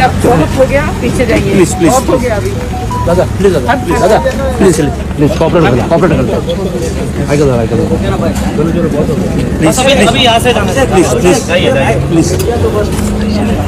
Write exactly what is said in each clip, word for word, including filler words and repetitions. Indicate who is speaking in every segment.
Speaker 1: अब बहुत हो गया, पीछे जाइए।
Speaker 2: प्लीज प्लीज
Speaker 1: बहुत हो गया अभी।
Speaker 2: दादा प्लीज दादा प्लीज दादा प्लीज प्लीज कॉपरेट करना कॉपरेट करना आगे दादा आगे प्लीज
Speaker 3: अभी अभी यहाँ से जाना
Speaker 2: please please please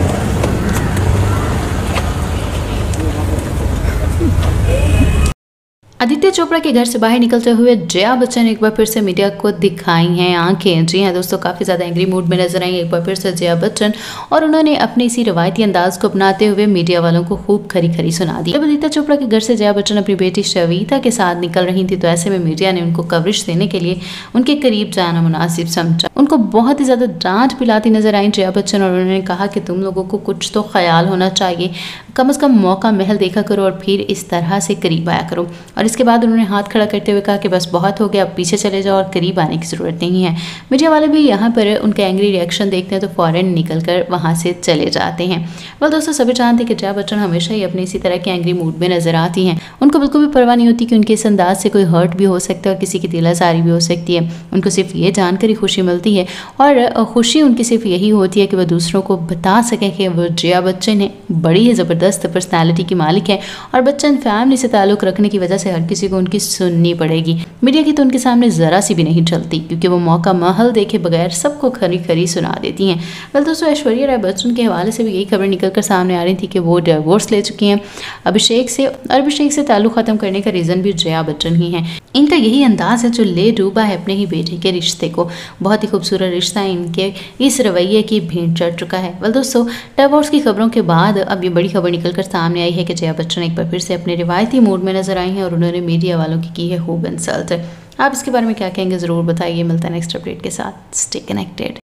Speaker 4: Aditya Chopra के घर से बाहर निकलते हुए जया बच्चन एक बार फिर से मीडिया को दिखाई हैं आंखें। जी हाँ दोस्तों, काफ़ी ज़्यादा एंग्री मूड में नजर आई एक बार फिर से जया बच्चन, और उन्होंने अपने इसी रवायती अंदाज को अपनाते हुए मीडिया वालों को खूब खरी खरी सुना दी। जब आदित्य चोपड़ा के घर से जया बच्चन अपनी बेटी शविता के साथ निकल रही थी तो ऐसे में मीडिया ने उनको कवरेज देने के लिए उनके करीब जाना मुनासिब समझा। उनको बहुत ही ज़्यादा डांट पिलाती नजर आई जया बच्चन, और उन्होंने कहा कि तुम लोगों को कुछ तो ख्याल होना चाहिए, कम अज़ कम मौका महल देखा करो और फिर इस तरह से करीब आया करो। और इसके बाद उन्होंने हाथ खड़ा करते हुए कहा कि बस बहुत हो गया, अब पीछे चले जाओ और करीब आने की ज़रूरत नहीं है। मीडिया वाले भी यहाँ पर उनका एंग्री रिएक्शन देखते हैं तो फ़ौरन निकल कर वहाँ से चले जाते हैं। वेल दोस्तों, सभी जानते हैं कि जया बच्चन हमेशा ही अपने इसी तरह के एंग्री मूड में नजर आती हैं। उनको बिल्कुल भी परवाह नहीं होती कि उनके इस अंदाज से कोई हर्ट भी हो सकता है और किसी की दिल आज़ारी भी हो सकती है। उनको सिर्फ ये जानकर ही खुशी मिलती है, और खुशी उनकी सिर्फ यही होती है कि वह दूसरों को बता सकें कि वो जया बच्चन है, बड़ी ही ज़बरदस्त पर्सनैलिटी की मालिक है, और बच्चन फैमिली से ताल्लुक़ रखने की वजह से हर किसी को उनकी सुननी पड़ेगी। मीडिया की तो उनके सामने ज़रा सी भी नहीं चलती, क्योंकि वो मौका महल देखे बगैर सबको खरी खरी सुना देती हैं। वेल दोस्तों, ऐश्वर्या राय बच्चन के हवाले से भी यही खबर निकलकर सामने आ रही थी कि वो डिवोर्स ले चुकी हैं अभिषेक से, और अभिषेक से ताल्लुक़ ख़त्म करने का रीज़न भी जया बच्चन ही है। इनका यही अंदाज़ है जो ले डूबा है अपने ही बेटे के रिश्ते को। बहुत ही खूबसूरत रिश्ता इनके इस रवैये की भेंट चढ़ चुका है। वेल दोस्तों, डिवोर्स की खबरों के बाद अब ये बड़ी खबर निकलकर सामने आई है कि जया बच्चन एक बार फिर से अपने रिवायती मूड में नजर आई हैं, और उन्होंने मीडिया वालों की की है खूब इंसल्ट। आप इसके बारे में क्या कहेंगे ज़रूर बताइए। मिलता है नेक्स्ट अपडेट के साथ। Stay connected.